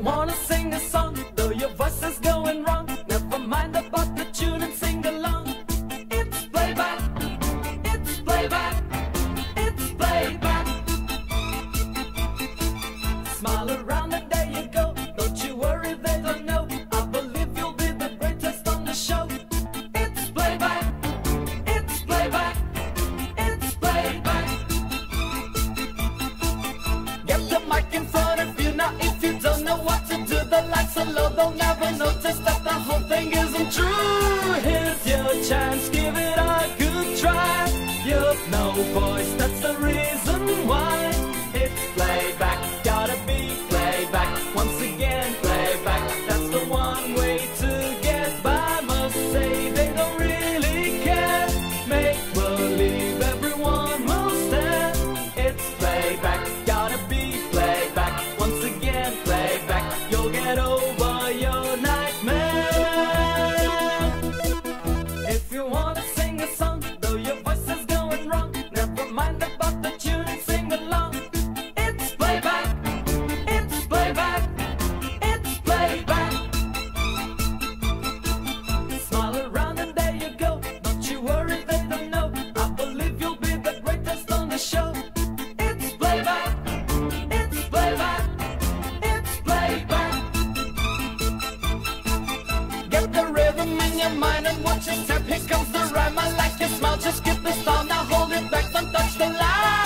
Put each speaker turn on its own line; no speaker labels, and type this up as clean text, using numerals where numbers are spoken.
wanna sing a song, though your voice is going wrong, never mind about the tune and sing along. It's playback, it's playback, it's playback. Smile around and there you go, don't you worry, they don't know. I believe you'll be the greatest on the show. It's playback, it's playback, it's playback. Get the mic in front of you now. If you don't know what to do, the lights are low, they'll never notice that the whole thing isn't true. Here's your chance, give it a good try. You've no voice, that's the reason why. It's playback, gotta be playback. Once again, playback, that's the one way to get by. Must say they don't really care. Make believe everyone will stand. It's playback, gotta be playback. Once again, playback, you'll get over your nightmare. If you wanna sing a song, though your voice is going wrong, never mind about the tune and sing along. It's playback, it's playback, it's playback. Smile around and there you go, don't you worry, they don't know. I believe you'll be the greatest on the show. It's playback, it's playback, it's playback. Get the rhythm in your mind and watch your step. Here comes the rhyme. I like your smile, just skip the style. Now hold it back, don't touch the line.